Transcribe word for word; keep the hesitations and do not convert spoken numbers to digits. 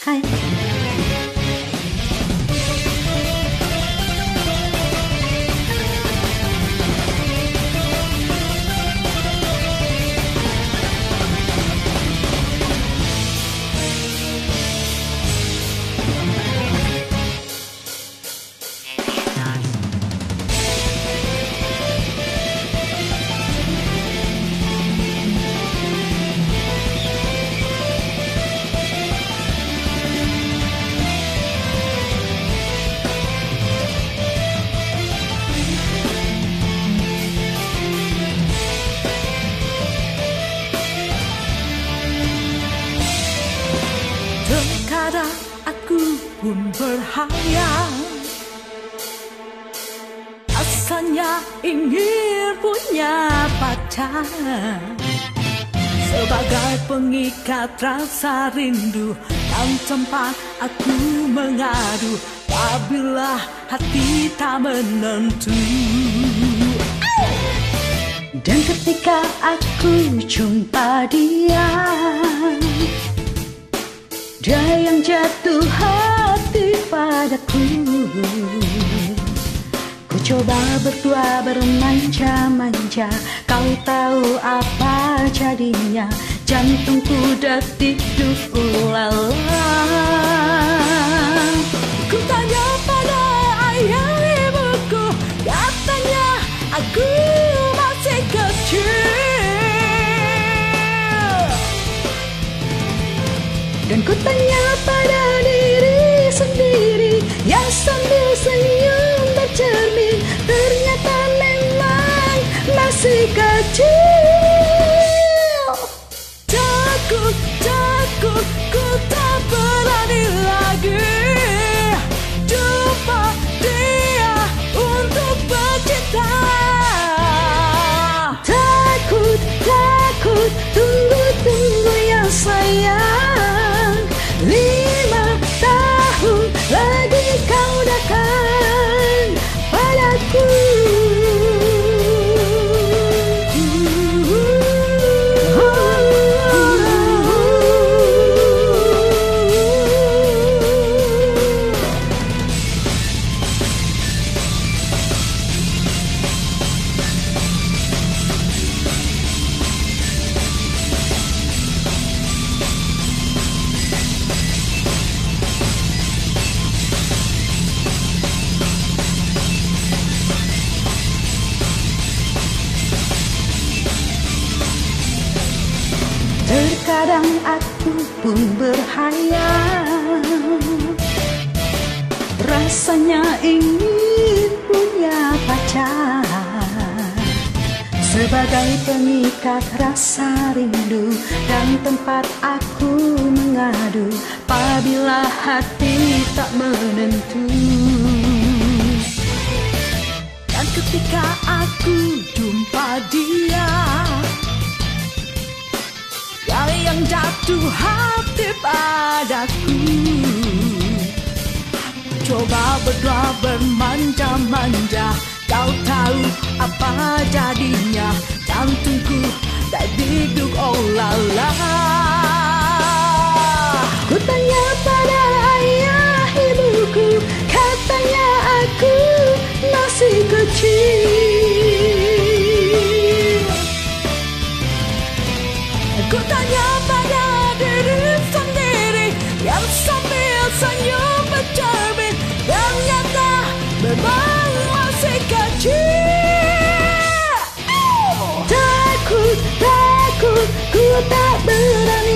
Hai. Terkadang aku pun berhayal, rasanya ingin punya pacar, sebagai pengikat rasa rindu dan tempat aku mengadu apabila hati tak menentu. Dan ketika aku jumpa dia, dia yang jatuh hati padaku. Ku coba berdua bermanja-manja, kau tahu apa jadinya? Jantungku detik-duk ulala. Ku tanya pada ayah ibuku, katanya aku masih kecil. Dan ku tanya pada diri sendiri yang sambil senyum bercermin, ternyata memang masih kecil. Takut, takut, ku tak berani lagi jumpa dia untuk bercinta. Takut, takut, tunggu, tunggu yang sayang. Lima tahun lagi kau datang padaku. Terkadang aku pun berhayal, rasanya ingin punya pacar, sebagai pengikat rasa rindu dan tempat aku mengadu apabila hati tak menentu. Dan ketika aku jumpa dia, dia yang jatuh hati padaku. Coba berdua bermanja-manja, kau tahu apa jadinya? Jantungku detik-duk oh lala. Ku tanya pada ayah ibuku, katanya aku masih kecil. Ku tanya pada diri sendiri yang sambil senyum bercermin, ternyata memang masih kecil. Takut, takut, ku tak berani